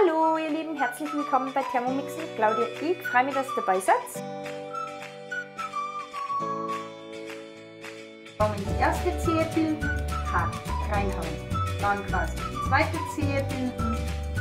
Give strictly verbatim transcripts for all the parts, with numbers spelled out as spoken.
Hallo ihr Lieben, herzlich willkommen bei Thermomix mit Claudia. Ich freue mich, dass ihr dabei seid. Dann die erste Zehe bilden, hart reinhauen. Dann quasi die zweite Zehe bilden.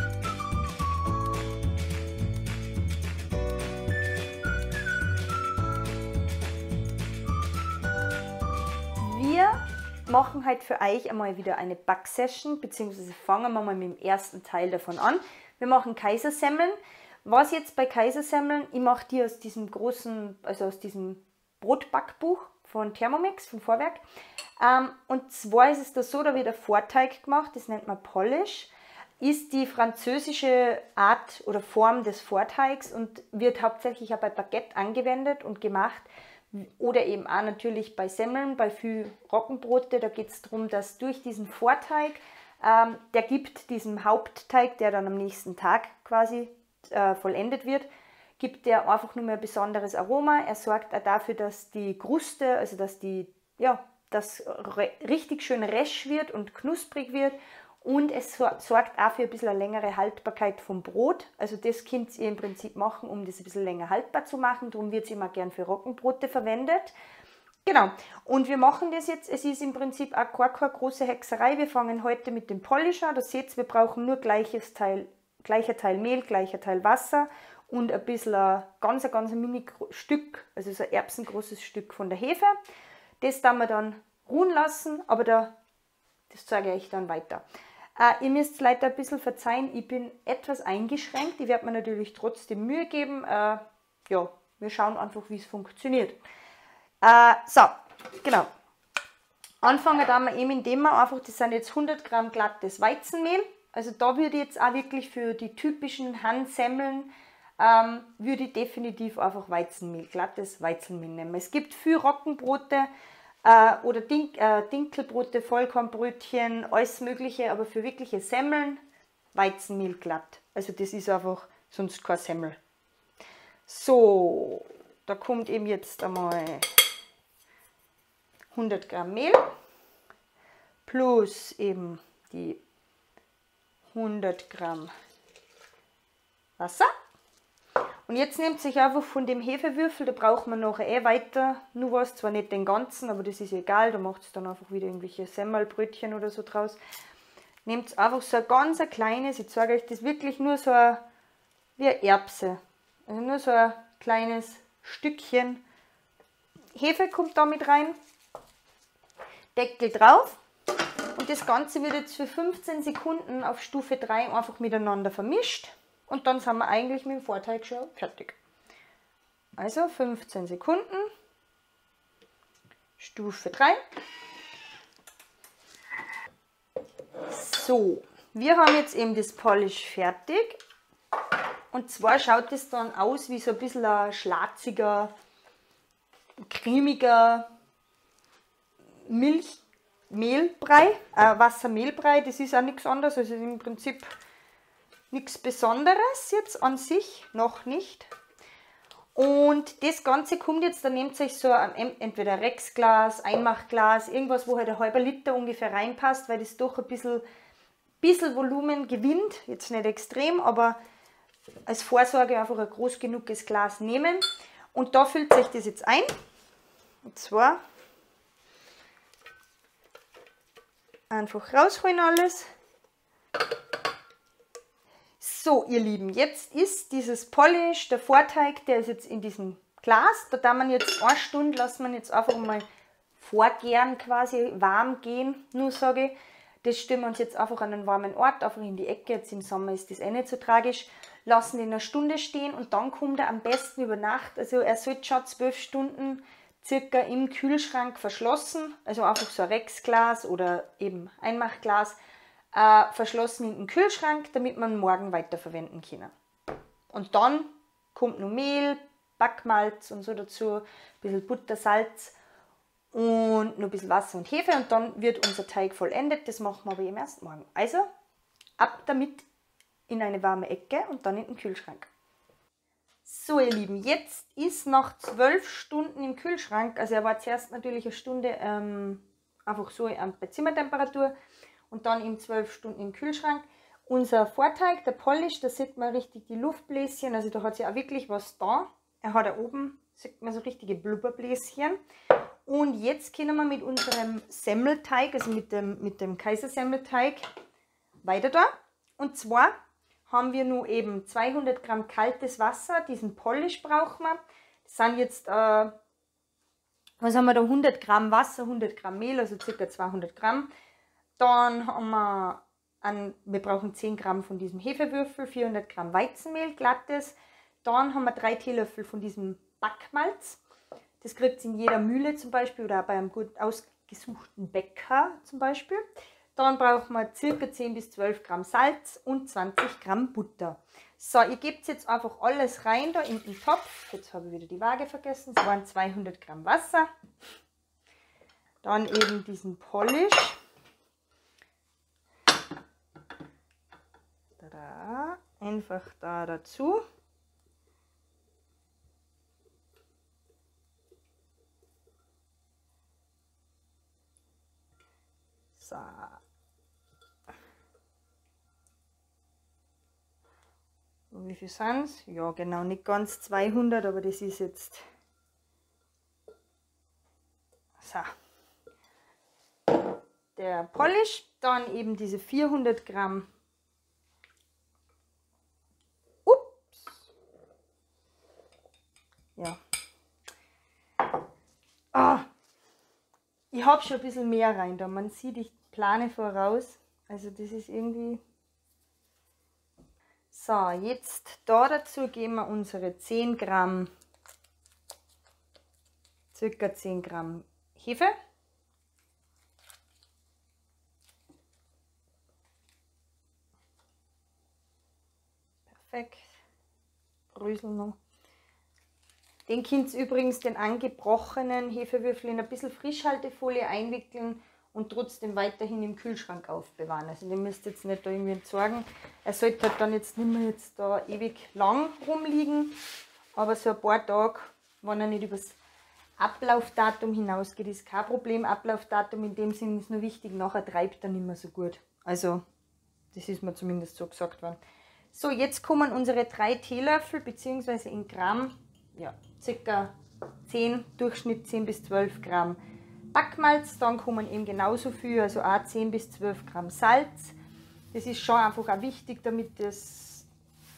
Wir machen heute für euch einmal wieder eine Backsession, beziehungsweise fangen wir mal mit dem ersten Teil davon an. Wir machen Kaisersemmeln. Was jetzt bei Kaisersemmeln, ich mache die aus diesem großen, also aus diesem Brotbackbuch von Thermomix, von Vorwerk. Ähm, und zwar ist es da so, da wird der Vorteig gemacht, das nennt man Polish. Ist die französische Art oder Form des Vorteigs und wird hauptsächlich auch bei Baguette angewendet und gemacht. Oder eben auch natürlich bei Semmeln, bei viel Roggenbrote, da geht es darum, dass durch diesen Vorteig, ähm, der gibt diesem Hauptteig, der dann am nächsten Tag quasi äh, vollendet wird, gibt der einfach nur mehr ein besonderes Aroma. Er sorgt auch dafür, dass die Kruste, also dass die, ja, das richtig schön resch wird und knusprig wird. Und es sorgt auch für ein bisschen eine längere Haltbarkeit vom Brot. Also das könnt ihr im Prinzip machen, um das ein bisschen länger haltbar zu machen. Darum wird es immer gern für Roggenbrote verwendet. Genau. Und wir machen das jetzt. Es ist im Prinzip auch keine, keine große Hexerei. Wir fangen heute mit dem Polish an. Da seht ihr, wir brauchen nur gleiches Teil, gleicher Teil Mehl, gleicher Teil Wasser und ein bisschen ein ganz, ein ganz mini Stück, also so ein erbsengroßes Stück von der Hefe. Das dann wir dann ruhen lassen, aber da, das zeige ich euch dann weiter. Uh, ihr müsst leider ein bisschen verzeihen, ich bin etwas eingeschränkt. Ich werde mir natürlich trotzdem Mühe geben. Uh, ja, wir schauen einfach, wie es funktioniert. Uh, so, genau. Anfangen da wir eben, indem wir einfach, das sind jetzt hundert Gramm glattes Weizenmehl. Also da würde ich jetzt auch wirklich für die typischen Handsemmeln, ähm, würde ich definitiv einfach Weizenmehl, glattes Weizenmehl nehmen. Es gibt viel Roggenbrote, oder Dink, äh, Dinkelbrote, Vollkornbrötchen, alles mögliche, aber für wirkliche Semmeln Weizenmehl glatt. Also das ist einfach sonst kein Semmel. So, da kommt eben jetzt einmal hundert Gramm Mehl plus eben die hundert Gramm Wasser. Und jetzt nehmt sich einfach von dem Hefewürfel, da braucht man nachher eh weiter, nur was, zwar nicht den ganzen, aber das ist egal, da macht es dann einfach wieder irgendwelche Semmelbrötchen oder so draus. Nehmt einfach so ein ganz ein kleines, ich zeige euch das wirklich nur so ein, wie eine Erbse, also nur so ein kleines Stückchen Hefe kommt da mit rein, Deckel drauf und das Ganze wird jetzt für fünfzehn Sekunden auf Stufe drei einfach miteinander vermischt. Und dann sind wir eigentlich mit dem Vorteig schon fertig. Also fünfzehn Sekunden, Stufe drei. So, wir haben jetzt eben das Polish fertig. Und zwar schaut es dann aus wie so ein bisschen ein schlatziger, cremiger Milchmehlbrei, äh, Wassermehlbrei. Das ist auch nichts anderes, also im Prinzip nichts Besonderes jetzt an sich, noch nicht. Und das Ganze kommt jetzt, da nehmt ihr euch so ein, entweder ein Rexglas, Einmachglas, irgendwas, wo halt ein halber Liter ungefähr reinpasst, weil das doch ein bisschen, bisschen Volumen gewinnt. Jetzt nicht extrem, aber als Vorsorge einfach ein groß genuges Glas nehmen. Und da füllt sich das jetzt ein. Und zwar einfach rausholen alles. So, ihr Lieben, jetzt ist dieses Polish, der Vorteig, der ist jetzt in diesem Glas. Da darf man jetzt eine Stunde, lassen wir jetzt einfach mal vorgären, quasi warm gehen, nur sage ich. Das stellen wir uns jetzt einfach an einen warmen Ort, einfach in die Ecke. Jetzt im Sommer ist das eh nicht so tragisch. Lassen ihn eine Stunde stehen und dann kommt er am besten über Nacht. Also er sollte schon zwölf Stunden circa im Kühlschrank verschlossen. Also einfach so ein Rexglas oder eben Einmachglas. Äh, verschlossen in den Kühlschrank, damit man morgen weiterverwenden kann. Und dann kommt noch Mehl, Backmalz und so dazu, ein bisschen Butter, Salz und noch ein bisschen Wasser und Hefe und dann wird unser Teig vollendet. Das machen wir aber eben erst morgen. Also ab damit in eine warme Ecke und dann in den Kühlschrank. So ihr Lieben, jetzt ist nach zwölf Stunden im Kühlschrank, also er war zuerst natürlich eine Stunde ähm, einfach so bei Zimmertemperatur und dann in zwölf Stunden im Kühlschrank. Unser Vorteig, der Polish, da sieht man richtig die Luftbläschen, also da hat sich auch wirklich was da. Er hat da oben, sieht man so richtige Blubberbläschen. Und jetzt können wir mit unserem Semmelteig, also mit dem, mit dem Kaisersemmelteig, weiter da. Und zwar haben wir nur eben zweihundert Gramm kaltes Wasser, diesen Polish brauchen wir. Das sind jetzt, äh, was haben wir da, hundert Gramm Wasser, hundert Gramm Mehl, also ca. zweihundert Gramm. Dann haben wir, ein, wir brauchen zehn Gramm von diesem Hefewürfel, vierhundert Gramm Weizenmehl, glattes. Dann haben wir drei Teelöffel von diesem Backmalz. Das kriegt es in jeder Mühle zum Beispiel oder auch bei einem gut ausgesuchten Bäcker zum Beispiel. Dann brauchen wir ca. zehn bis zwölf Gramm Salz und zwanzig Gramm Butter. So, ihr gebt jetzt einfach alles rein da in den Topf. Jetzt habe ich wieder die Waage vergessen. Es waren zweihundert Gramm Wasser. Dann eben diesen Polish. Da, einfach da dazu. So. Und wie viel sind es? Ja, genau, nicht ganz zweihundert, aber das ist jetzt. So. Der Polish, dann eben diese vierhundert Gramm. Ups. Ja. Ah. Ich habe schon ein bisschen mehr rein da. Man sieht, ich plane voraus. Also das ist irgendwie... So, jetzt da dazu geben wir unsere zehn Gramm, circa zehn Gramm Hefe. Perfekt. Brösel noch. Den könnt ihr übrigens den angebrochenen Hefewürfel in ein bisschen Frischhaltefolie einwickeln und trotzdem weiterhin im Kühlschrank aufbewahren. Also den müsst ihr jetzt nicht da irgendwie entsorgen. Er sollte halt dann jetzt nicht mehr jetzt da ewig lang rumliegen, aber so ein paar Tage, wenn er nicht übers Ablaufdatum hinausgeht, ist kein Problem. Ablaufdatum in dem Sinn ist nur wichtig, nachher treibt er nicht mehr so gut. Also das ist mir zumindest so gesagt worden. So, jetzt kommen unsere drei Teelöffel bzw. in Gramm, ja, ca. zehn, Durchschnitt zehn bis zwölf Gramm Backmalz, dann kommen eben genauso viel, also auch zehn bis zwölf Gramm Salz. Das ist schon einfach auch wichtig, damit das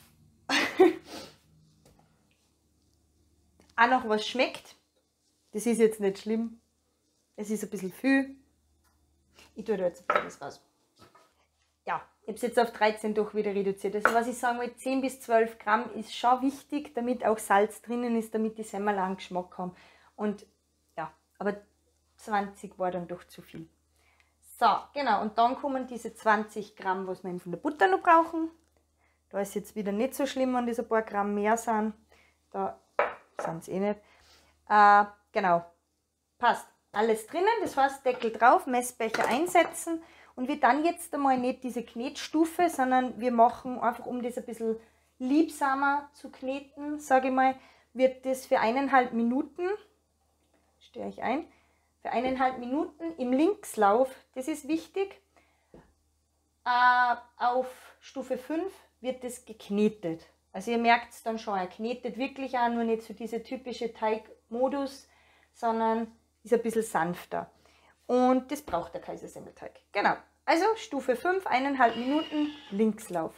auch noch was schmeckt. Das ist jetzt nicht schlimm, es ist ein bisschen viel. Ich tue da jetzt alles raus. Ja, ich habe es jetzt auf dreizehn doch wieder reduziert. Also was ich sagen will, zehn bis zwölf Gramm ist schon wichtig, damit auch Salz drinnen ist, damit die Semmel einen Geschmack haben. Und ja, aber zwanzig war dann doch zu viel. So, genau, und dann kommen diese zwanzig Gramm, was wir eben von der Butter noch brauchen. Da ist jetzt wieder nicht so schlimm, wenn das ein paar Gramm mehr sind. Da sind es eh nicht. Äh, genau, passt. Alles drinnen, das heißt Deckel drauf, Messbecher einsetzen. Und wir dann jetzt einmal nicht diese Knetstufe, sondern wir machen einfach, um das ein bisschen liebsamer zu kneten, sage ich mal, wird das für eineinhalb Minuten, stehe ich ein, für eineinhalb Minuten im Linkslauf, das ist wichtig, äh, auf Stufe fünf wird das geknetet. Also ihr merkt es dann schon, er knetet wirklich auch, nur nicht so diese typische Teigmodus, sondern ist ein bisschen sanfter. Und das braucht der Kaisersemmelteig. Genau. Also Stufe fünf, eineinhalb Minuten, Linkslauf.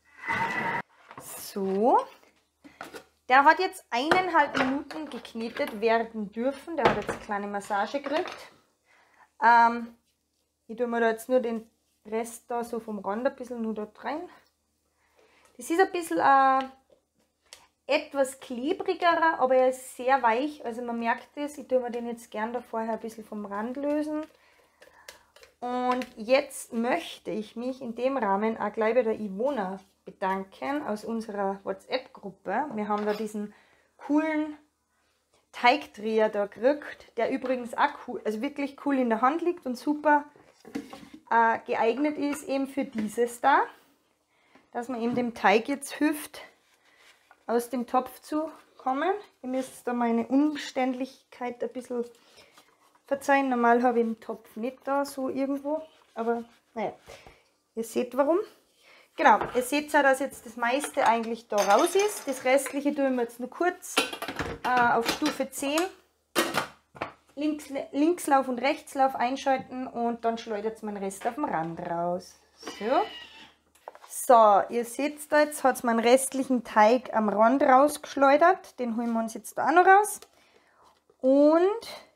So. Der hat jetzt eineinhalb Minuten geknetet werden dürfen. Der hat jetzt eine kleine Massage gekriegt. Ähm, ich tue mir da jetzt nur den Rest da so vom Rand ein bisschen nur dort rein. Das ist ein bisschen äh, etwas klebrigerer, aber er ist sehr weich. Also man merkt es. Ich tue mir den jetzt gern da vorher ein bisschen vom Rand lösen. Und jetzt möchte ich mich in dem Rahmen auch gleich bei der Ivona bedanken aus unserer WhatsApp-Gruppe. Wir haben da diesen coolen Teigdreher da gekriegt, der übrigens auch cool, also wirklich cool in der Hand liegt und super äh, geeignet ist eben für dieses da, dass man eben dem Teig jetzt hilft, aus dem Topf zu kommen. Ihr müsst da meine Umständlichkeit ein bisschen verzeihen. Normal habe ich den Topf nicht da so irgendwo, aber naja, ihr seht warum. Genau, ihr seht ja, dass jetzt das meiste eigentlich da raus ist. Das restliche tun wir jetzt nur kurz äh, auf Stufe zehn. Links, Linkslauf und Rechtslauf einschalten und dann schleudert es meinen Rest auf dem Rand raus. So. So, ihr seht da, jetzt hat es meinen restlichen Teig am Rand rausgeschleudert. Den holen wir uns jetzt da auch noch raus. Und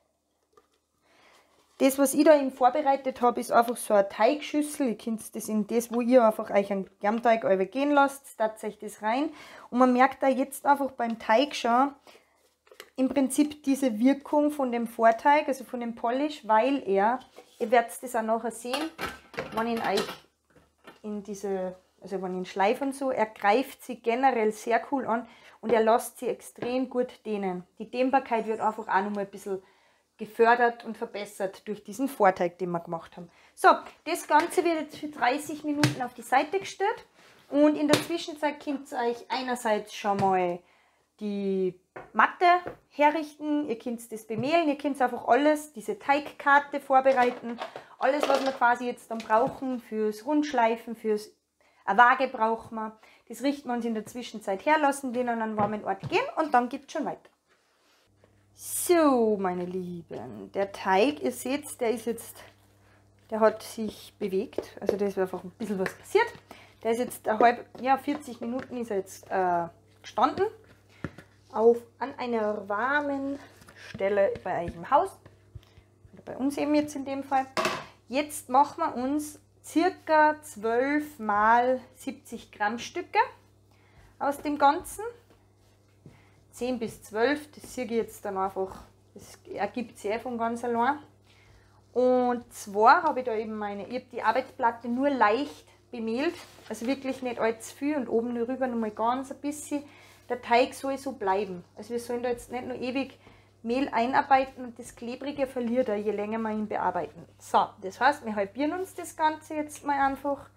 das, was ich da eben vorbereitet habe, ist einfach so eine Teigschüssel. Ihr könnt das in das, wo ihr einfach euch einen Germteig gehen lasst, lasst euch das rein. Und man merkt da jetzt einfach beim Teig schon im Prinzip diese Wirkung von dem Vorteig, also von dem Polish, weil er, ihr werdet das auch nachher sehen, wenn ich euch in diese, also wenn ich ihn schleife und so, er greift sie generell sehr cool an und er lässt sie extrem gut dehnen. Die Dehnbarkeit wird einfach auch nochmal ein bisschen gefördert und verbessert durch diesen Vorteig, den wir gemacht haben. So, das Ganze wird jetzt für dreißig Minuten auf die Seite gestellt und in der Zwischenzeit könnt ihr euch einerseits schon mal die Matte herrichten, ihr könnt das bemehlen, ihr könnt einfach alles, diese Teigkarte vorbereiten, alles was wir quasi jetzt dann brauchen fürs Rundschleifen, fürs eine Waage brauchen wir, das richten wir uns in der Zwischenzeit her, lassen den an einen warmen Ort gehen und dann geht es schon weiter. So, meine Lieben, der Teig, ihr seht, der ist jetzt, der hat sich bewegt, also da ist einfach ein bisschen was passiert. Der ist jetzt eine halb, ja, vierzig Minuten ist er jetzt äh, gestanden. Auf, an einer warmen Stelle bei euch im Haus, oder bei uns eben jetzt in dem Fall. Jetzt machen wir uns circa zwölf mal siebzig Gramm Stücke aus dem Ganzen. zehn bis zwölf, das sehe ich jetzt dann einfach, das ergibt sich eh von ganz allein. Und zwar habe ich da eben meine, ich habe die Arbeitsplatte nur leicht bemehlt, also wirklich nicht allzu viel und oben nur rüber nochmal ganz ein bisschen. Der Teig soll so bleiben. Also wir sollen da jetzt nicht nur ewig Mehl einarbeiten und das Klebrige verliert er, je länger wir ihn bearbeiten. So, das heißt, wir halbieren uns das Ganze jetzt mal einfach.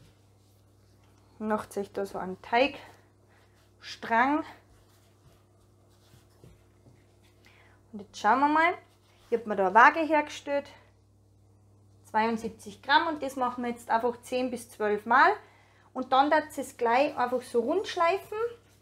Macht sich da so einen Teigstrang. Und jetzt schauen wir mal. Ich habe mir da eine Waage hergestellt. zweiundsiebzig Gramm und das machen wir jetzt einfach zehn bis zwölf Mal. Und dann darf es gleich einfach so rund schleifen.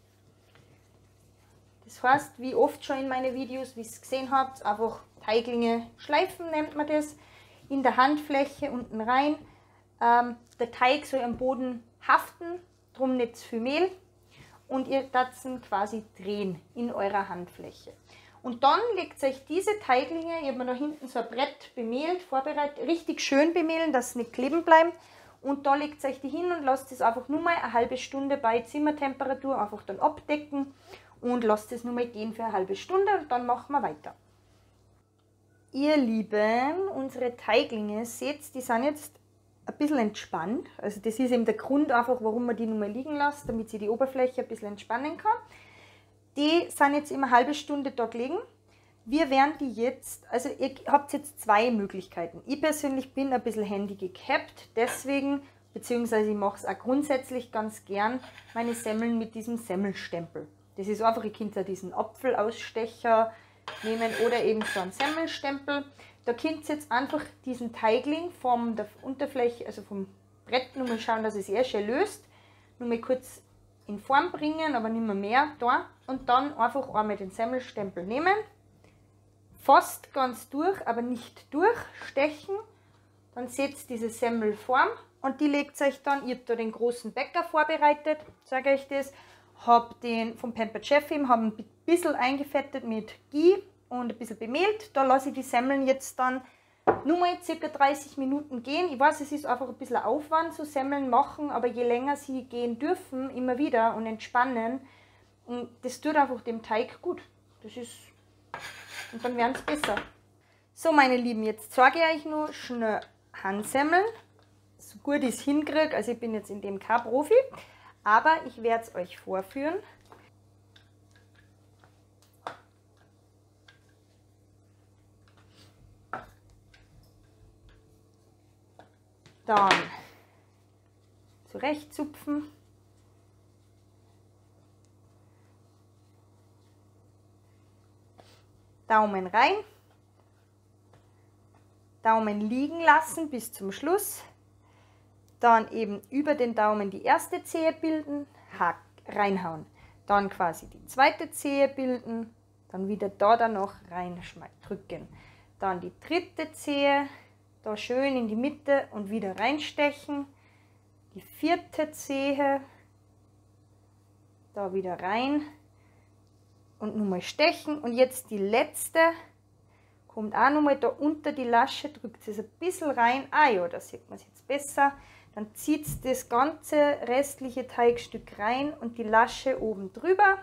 Das heißt, wie oft schon in meinen Videos, wie ihr es gesehen habt, einfach Teiglinge schleifen, nennt man das, in der Handfläche unten rein. Ähm, der Teig soll am Boden haften, drum nicht zu viel Mehl. Und ihr dürft ihn quasi drehen in eurer Handfläche. Und dann legt euch diese Teiglinge, ich habe mir da hinten so ein Brett bemehlt, vorbereitet, richtig schön bemehlen, dass sie nicht kleben bleiben. Und da legt euch die hin und lasst es einfach nur mal eine halbe Stunde bei Zimmertemperatur einfach dann abdecken. Und lasst es nur mal gehen für eine halbe Stunde und dann machen wir weiter. Ihr Lieben, unsere Teiglinge, seht, die sind jetzt ein bisschen entspannt. Also das ist eben der Grund einfach, warum man die nur mal liegen lässt, damit sie die Oberfläche ein bisschen entspannen kann. Die sind jetzt immer eine halbe Stunde dort liegen. Wir werden die jetzt, also ihr habt jetzt zwei Möglichkeiten. Ich persönlich bin ein bisschen handy gehabt, deswegen, beziehungsweise ich mache es auch grundsätzlich ganz gern, meine Semmeln mit diesem Semmelstempel. Das ist einfach, ihr könnt ja diesen Apfelausstecher nehmen oder eben so einen Semmelstempel. Da könnt ihr jetzt einfach diesen Teigling von der Unterfläche, also vom Brett, nur mal schauen, dass es sehr schön löst. Nur mal kurz in Form bringen, aber nicht mehr mehr da. Und dann einfach einmal den Semmelstempel nehmen. Fast ganz durch, aber nicht durchstechen. Dann seht ihr diese Semmelform und die legt euch dann, ihr habt da den großen Bäcker vorbereitet, sage ich das. Habe den vom Pampered Chef eben, habe ein bisschen eingefettet mit Ghee und ein bisschen bemehlt. Da lasse ich die Semmeln jetzt dann nur mal ca. dreißig Minuten gehen. Ich weiß, es ist einfach ein bisschen Aufwand, so Semmeln machen, aber je länger sie gehen dürfen, immer wieder und entspannen, das tut einfach dem Teig gut. Das ist, und dann werden es besser. So, meine Lieben, jetzt zeige ich euch nur schnell Handsemmeln, so gut ich es hinkriege. Also ich bin jetzt in dem kein Profi. Aber ich werde es euch vorführen. Dann zurechtzupfen. Daumen rein. Daumen liegen lassen bis zum Schluss. dann eben über den Daumen die erste Zehe bilden, hack, reinhauen. Dann quasi die zweite Zehe bilden, dann wieder da dann noch reindrücken. Dann die dritte Zehe, da schön in die Mitte und wieder reinstechen. Die vierte Zehe, da wieder rein und nun mal stechen. Und jetzt die letzte, kommt auch nochmal da unter die Lasche, drückt es ein bisschen rein. Ah ja, da sieht man es jetzt besser. Dann zieht es das ganze restliche Teigstück rein und die Lasche oben drüber.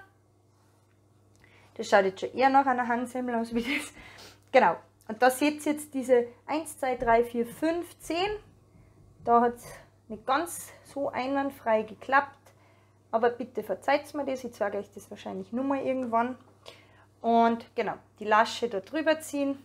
Das schaut jetzt schon eher nach einer Handsemmel aus wie das. Genau. Und da seht ihr jetzt diese eins, zwei, drei, vier, fünf, zehn. Da hat es nicht ganz so einwandfrei geklappt. Aber bitte verzeiht mir das. Ich zeige euch das wahrscheinlich nur mal irgendwann. Und genau, die Lasche da drüber ziehen.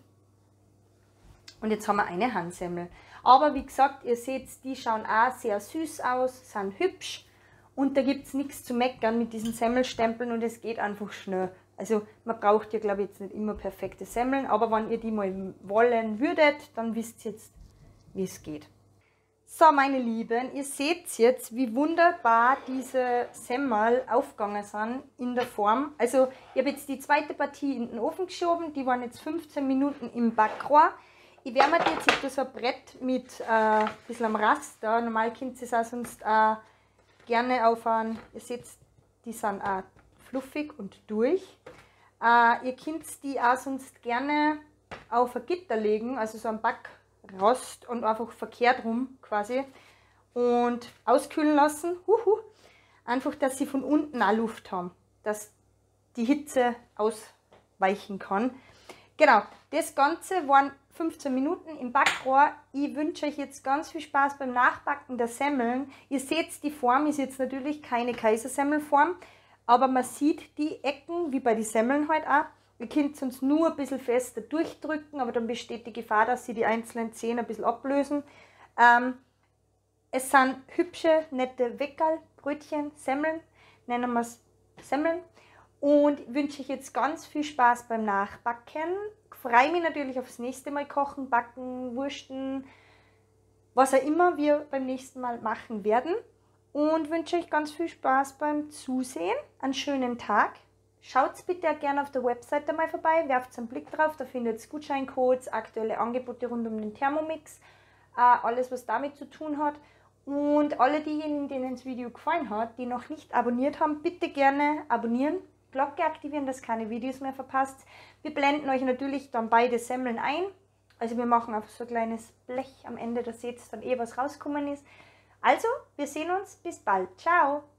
Und jetzt haben wir eine Handsemmel. Aber wie gesagt, ihr seht, die schauen auch sehr süß aus, sind hübsch. Und da gibt es nichts zu meckern mit diesen Semmelstempeln und es geht einfach schnell. Also man braucht ja, glaube ich, jetzt nicht immer perfekte Semmeln, aber wenn ihr die mal wollen würdet, dann wisst ihr jetzt, wie es geht. So, meine Lieben, ihr seht jetzt, wie wunderbar diese Semmel aufgegangen sind in der Form. Also ich habe jetzt die zweite Partie in den Ofen geschoben, die waren jetzt fünfzehn Minuten im Backrohr. Ich wärme mir jetzt, ich habe da so ein Brett mit äh, ein bisschen am Raster. Normal könnt ihr es auch sonst äh, gerne auf einen, ihr seht, die sind auch fluffig und durch. Äh, ihr könnt die auch sonst gerne auf ein Gitter legen, also so ein Backrost und einfach verkehrt rum quasi und auskühlen lassen. Huhu. Einfach, dass sie von unten auch Luft haben, dass die Hitze ausweichen kann. Genau, das Ganze waren fünfzehn Minuten im Backrohr. Ich wünsche euch jetzt ganz viel Spaß beim Nachbacken der Semmeln. Ihr seht, die Form ist jetzt natürlich keine Kaisersemmelform, aber man sieht die Ecken, wie bei den Semmeln halt auch. Ihr könnt es uns nur ein bisschen fester durchdrücken, aber dann besteht die Gefahr, dass sie die einzelnen Zehen ein bisschen ablösen. Ähm, es sind hübsche, nette Weckerl, Brötchen, Semmeln, nennen wir es Semmeln. Und wünsche ich jetzt ganz viel Spaß beim Nachbacken. Ich freue mich natürlich aufs nächste Mal kochen, backen, wursten, was auch immer wir beim nächsten Mal machen werden. Und wünsche euch ganz viel Spaß beim Zusehen. Einen schönen Tag. Schaut bitte auch gerne auf der Webseite mal vorbei, werft einen Blick drauf, da findet ihr Gutscheincodes, aktuelle Angebote rund um den Thermomix, äh, alles was damit zu tun hat. Und alle diejenigen, denen das Video gefallen hat, die noch nicht abonniert haben, bitte gerne abonnieren. Glocke aktivieren, dass keine Videos mehr verpasst. Wir blenden euch natürlich dann beide Semmeln ein. Also wir machen einfach so ein kleines Blech am Ende, da seht ihr dann eh, was rausgekommen ist. Also, wir sehen uns. Bis bald. Ciao.